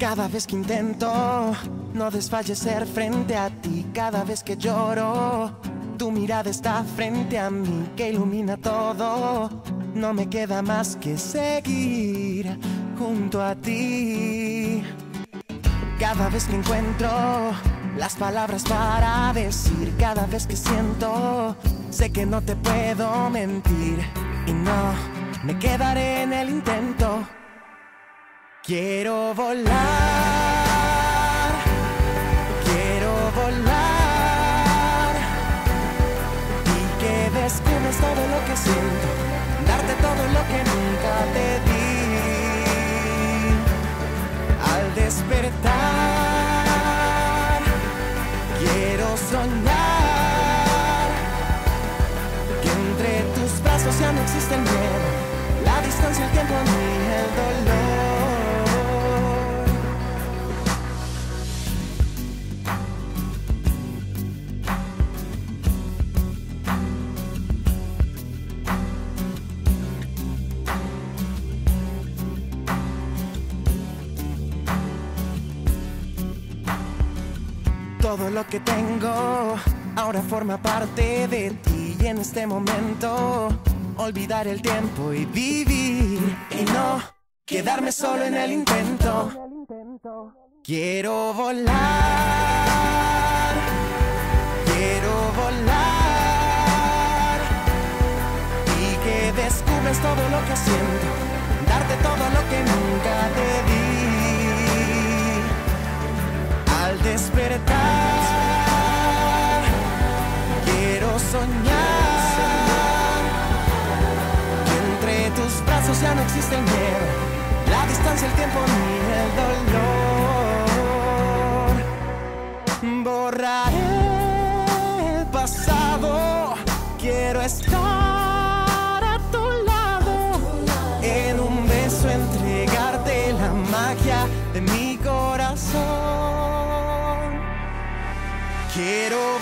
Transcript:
Cada vez que intento no desfallecer frente a ti, cada vez que lloro, tu mirada está frente a mí, que ilumina todo. No me queda más que seguir junto a ti. Cada vez que encuentro las palabras para decir, cada vez que siento, sé que no te puedo mentir y no me quedaré en el intento. Quiero volar, quiero volar y que descubras todo lo que siento, darte todo lo que nunca te di. Al despertar, quiero soñar que entre tus brazos ya no existe el miedo, la distancia, el tiempo ni el dolor. Todo lo que tengo ahora forma parte de ti, y en este momento olvidar el tiempo y vivir y no quedarme solo en el intento. Quiero volar, quiero volar y que descubras todo lo que siento, darte todo lo que nunca te di. Al despertar, quiero soñar que entre tus brazos ya no existe el miedo, la distancia, el tiempo ni el dolor. Borraré el pasado, quiero estar a tu lado, en un beso entregarte la magia de mi corazón. Quiero